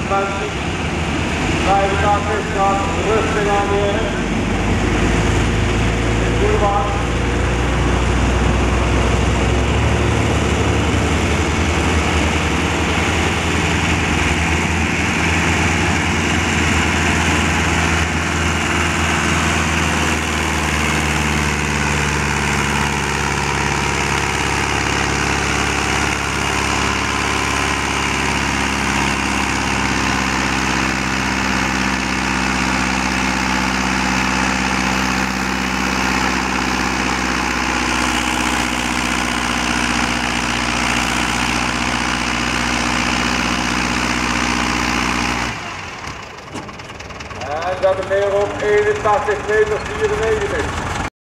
mensen. 85 graden rustig aanleren. Goede baan. En dat meer op 81,94 meter.